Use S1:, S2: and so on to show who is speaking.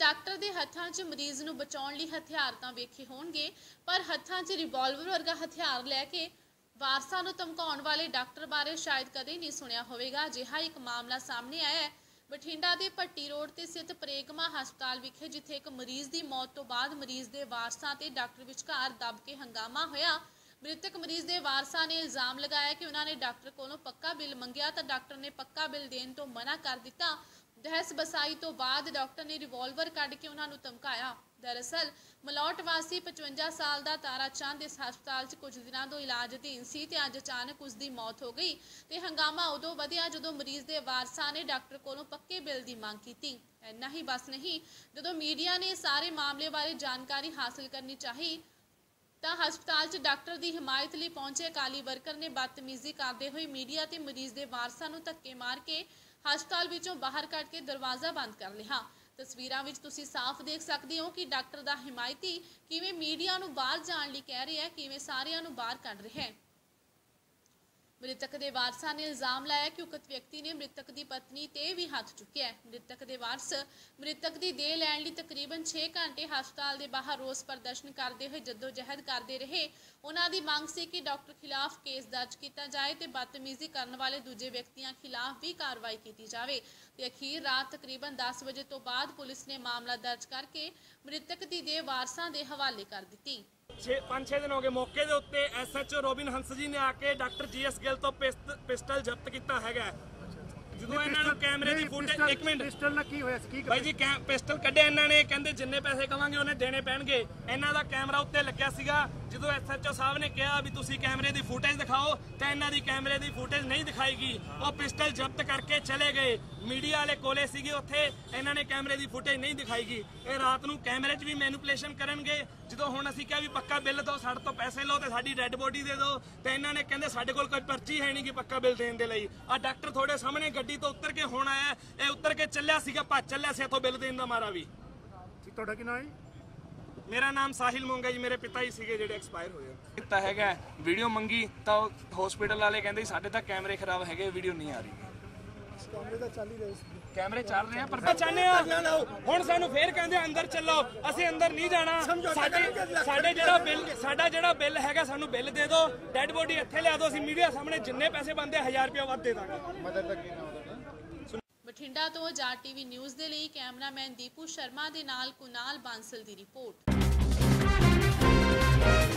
S1: Doctor के हत्थां 'च मरीज़ नूं बचाउण लई हथियार तां वेखे होणगे, पर हत्थां 'च रिवॉल्वर वर्गा हथियार लैके वारसां नूं धमकाउण वाले डॉक्टर बारे शायद कदे नहीं सुणिया होवेगा। अजिहा एक मामला सामने आया है बठिंडा के भट्टी रोड ते स्थित प्रेगमा हस्पताल विखे, जिथे एक मरीज़ की मौत तो बाद मरीज़ के वारसां ते डॉक्टर विचकार दब के हंगामा होया। मृतक मरीज़ के वारसां ने इल्जाम लगाया कि उन्होंने डॉक्टर कोलों पक्का बिल मंगिया तो डॉक्टर ने पक्का बिल देने तो मना कर दिता। बहस बसाई तो बाद डॉक्टर ने रिवॉल्वर कढ़ के उन्होंने धमकाया। दरअसल मलौट वासी 55 साल का तारा चंद इस हस्पताल कुछ दिनों तो इलाज अधीन सी ते अज अचानक उसकी मौत हो गई। तो हंगामा उदों वधिया जदों मरीज़ के वारसां ने डॉक्टर कोलों पक्के बिल की मांग की। इन्ना ही बस नहीं, जदों मीडिया ने सारे मामले बारे जानकारी हासिल करनी चाही तो हस्पताल च डॉक्टर की हिमायत लिए पहुंचे अकाली वर्कर ने बदतमीजी करते हुए मीडिया ते मरीज़ के वारसां नूं धक्के मार के हस्पताल विचों बाहर कढ़ के दरवाज़ा बंद कर लिया। तस्वीरां विच तुसीं साफ देख सकते हो कि डॉक्टर का हिमायती किवें मीडिया नूं बाहर जाण लई कह रहा है, किवें सारियां नूं बाहर कढ़ रहा है। मृतक के वारसां ने इल्जाम लाया कि उक्त व्यक्ति ने मृतक की पत्नी ते भी हाथ चुकिया है। मृतक के वारस मृतक की देह लैण लई तकरीबन 6 घंटे हस्पताल के बाहर रोस प्रदर्शन करते हुए जद्दोजहद करते रहे। उन्हां दी मांग सी कि डॉक्टर खिलाफ केस दर्ज किया जाए तो बदतमीजी करने वाले दूजे व्यक्तियों खिलाफ भी कार्रवाई की जाए। तो अखीर रात तकरीबन 10 बजे तो बाद पुलिस ने मामला दर्ज करके मृतक की देह वारसां के हवाले कर दी।
S2: 5-6 दिन हो गए मौके के उत्ते SHO रोबिन हंस जी ने आके डॉक्टर GS गिल तो पिस्टल जब्त किया है। ਜਦੋਂ ਇਹਨਾਂ ਨੂੰ ਕੈਮਰੇ ਦੀ ਫੁਟੇਜ ਇੱਕ ਮਿੰਟ ਪਿਸਟਲ ਨਾਲ ਕੀ ਹੋਇਆ ਸੀ ਕੀ ਭਾਈ ਜੀ ਪਿਸਟਲ ਕੱਢਿਆ ਇਹਨਾਂ ਨੇ ਕਹਿੰਦੇ ਜਿੰਨੇ ਪੈਸੇ ਕਵਾਂਗੇ ਉਹਨੇ ਦੇਣੇ ਪੈਣਗੇ। ਇਹਨਾਂ ਦਾ ਕੈਮਰਾ ਉੱਤੇ ਲੱਗਿਆ ਸੀਗਾ। ਜਦੋਂ SHO ਸਾਹਿਬ ਨੇ ਕਿਹਾ ਵੀ ਤੁਸੀਂ ਕੈਮਰੇ ਦੀ ਫੁਟੇਜ ਦਿਖਾਓ ਤਾਂ ਇਹਨਾਂ ਦੀ ਕੈਮਰੇ ਦੀ ਫੁਟੇਜ ਨਹੀਂ ਦਿਖਾਈਗੀ। ਉਹ ਪਿਸਟਲ ਜ਼ਬਤ ਕਰਕੇ ਚਲੇ ਗਏ। ਮੀਡੀਆ ਵਾਲੇ ਕੋਲੇ ਸੀਗੇ ਉੱਥੇ, ਇਹਨਾਂ ਨੇ ਕੈਮਰੇ ਦੀ ਫੁਟੇਜ ਨਹੀਂ ਦਿਖਾਈਗੀ। ਇਹ ਰਾਤ ਨੂੰ ਕੈਮਰੇ 'ਚ ਵੀ ਮੈਨੂਪੂਲੇਸ਼ਨ ਕਰਨਗੇ। ਜਦੋਂ ਹੁਣ ਅਸੀਂ ਕਿਹਾ ਵੀ ਪੱਕਾ ਬਿੱਲ ਦਿਓ, ਸਾਡੇ ਤੋਂ ਪੈਸੇ ਲਓ ਤੇ ਸਾਡੀ ਡੈੱਡ ਬੋਡੀ ਦੇ ਦਿਓ, ਤੇ ਇਹਨਾਂ ਨੇ ਕਹਿੰਦੇ ਸਾਡੇ ਕੋਲ ਕੋਈ ਪਰਚੀ ਹੈ ਨਹੀਂ ਕਿ ਪੱਕਾ ਬਿੱਲ ਦੇਣ ਦੇ ਲਈ। ਆ ਡਾਕਟਰ ਤੁਹਾਡੇ ਸਾਹਮਣੇ ਗੱਡੀ ਤੋਂ ਉਤਰ ਕੇ ਹੁਣ ਆਇਆ, ਇਹ ਉਤਰ ਕੇ ਚੱਲਿਆ ਸੀਗਾ, ਭੱਜ ਚੱਲਿਆ ਸੀ ਇੱਥੋਂ ਬਿੱਲ ਦੇਣ ਦਾ ਮਾਰਾ ਵੀ।
S3: ਤੁਹਾਡਾ ਕੀ ਨਾਮ ਹੈ?
S2: ਮੇਰਾ ਨਾਮ ਸਾਹਿਲ ਮੋਂਗਾ ਜੀ, ਮੇਰੇ ਪਿਤਾ ਹੀ ਸੀਗੇ ਜਿਹੜੇ ਐਕਸਪਾਇਰ ਹੋਏ। ਕੀਤਾ ਹੈਗਾ ਵੀਡੀਓ ਮੰਗੀ ਤਾਂ ਹਸਪੀਟਲ ਵਾਲੇ ਕਹਿੰਦੇ ਸਾਡੇ ਤਾਂ ਕੈਮਰੇ ਖਰਾਬ ਹੈਗੇ, ਵੀਡੀਓ ਨਹੀਂ ਆ ਰਹੀ।
S3: ਕੈਮਰੇ ਤਾਂ ਚੱਲ ਹੀ ਰਹੇ ਸੀ,
S2: ਕੈਮਰੇ ਚੱਲ ਰਹੇ ਆ ਪਰ ਚਾਹੁੰਦੇ ਆ ਹੁਣ ਸਾਨੂੰ ਫੇਰ ਕਹਿੰਦੇ ਅੰਦਰ ਚੱਲੋ। ਅਸੀਂ ਅੰਦਰ ਨਹੀਂ ਜਾਣਾ। ਸਾਡਾ ਜਿਹੜਾ ਬਿੱਲ ਹੈਗਾ ਸਾਨੂੰ ਬਿੱਲ ਦੇ ਦਿਓ, ਡੈਡ ਬੋਡੀ ਇੱਥੇ ਲਿਆ ਦਿਓ, ਅਸੀਂ ਮੀਡੀਆ ਸਾਹਮਣੇ ਜਿੰਨੇ ਪੈਸੇ ਬਣਦੇ 1000 ਰੁਪਏ ਵੱਧ ਦੇ ਦਾਂਗੇ। ਮਦਦ ਦਾ ਕੀ ਨਾਮ ਉਹਦਾ?
S1: ਬਠਿੰਡਾ ਤੋਂ ਜਾਟ TV ਨਿਊਜ਼ ਦੇ ਲਈ ਕੈਮਰਾਮੈਨ ਦੀਪੂ ਸ਼ਰਮਾ ਦੇ ਨਾਲ ਕੁਨਾਲ ਬਾਂਸਲ ਦੀ ਰਿਪੋਰਟ।